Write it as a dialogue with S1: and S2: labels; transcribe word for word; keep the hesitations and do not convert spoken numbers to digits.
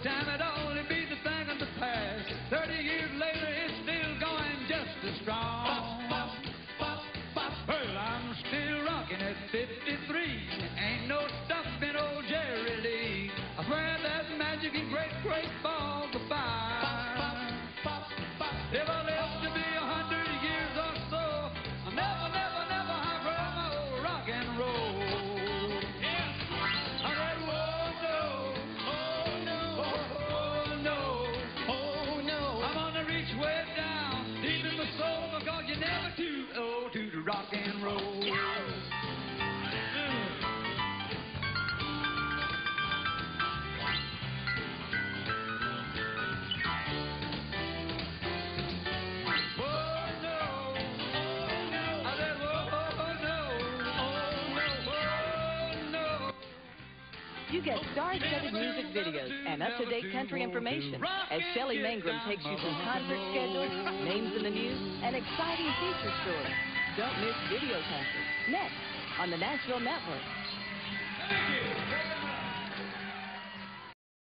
S1: old time, it'd only be the thing of the past. Thirty years later, it's still going just as strong. Well, I'm still rocking at fifty-three. Ain't no stopping old Jerry Lee. I swear that magic and great, great ball goodbye. If I live to be a hundred years or so, I'll never, never, never outgrow my old rock and roll. I said, whoa, no, oh no, oh no, oh no. I'm gonna reach way down, deep in my soul, because you're never too old to rock and roll.
S2: You get star-studded music videos and up-to-date country information as Shelley Mangrum takes you through concert schedules, names in the news, and exciting feature stories. Don't miss Video Country, next on the Nashville Network.
S1: Thank you.